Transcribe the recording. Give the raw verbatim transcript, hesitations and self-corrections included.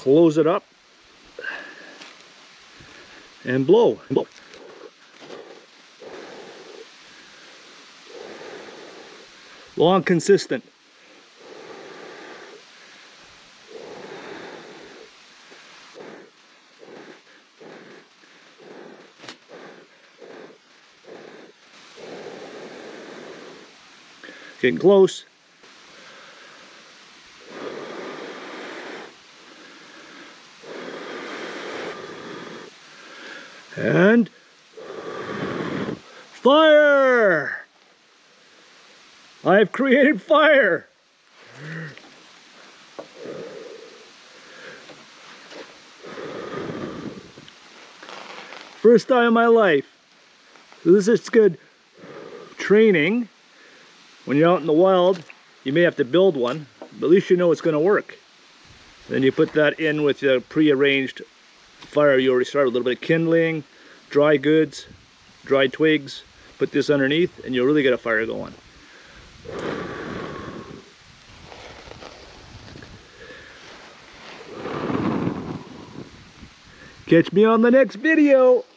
close it up and blow. blow. Long, consistent. Getting close. And fire! I've created fire! First time in my life. So this is good training. When you're out in the wild, you may have to build one, but at least you know it's going to work. Then you put that in with your pre-arranged fire you already started. A little bit of kindling, dry goods, dried twigs. Put this underneath and you'll really get a fire going. Catch me on the next video.